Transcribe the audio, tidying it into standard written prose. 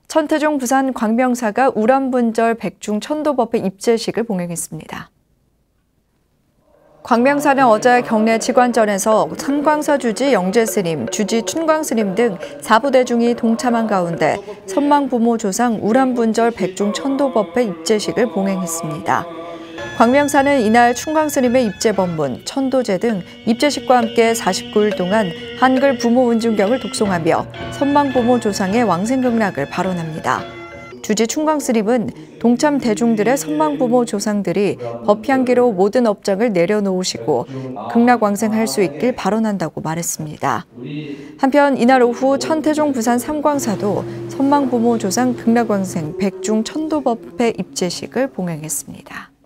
천태종 부산 광명사가 우람분절 백중 천도법회 입제식을 봉행했습니다. 광명사는 어제 경내 직관전에서 상광사 주지 영재스님, 주지 춘광스님 등 4부대중이 동참한 가운데 선망부모 조상 우람분절 백중 천도법회 입제식을 봉행했습니다. 광명사는 이날 춘광스님의 입제법문, 천도제 등 입제식과 함께 49일 동안 한글 부모 은중경을 독송하며 선망부모 조상의 왕생극락을 발언합니다. 주지 춘광스님은 동참 대중들의 선망부모 조상들이 법향기로 모든 업장을 내려놓으시고 극락왕생할 수 있길 발언한다고 말했습니다. 한편 이날 오후 천태종 부산 삼광사도 선망부모 조상 극락왕생 백중 천도법회 입제식을 봉행했습니다.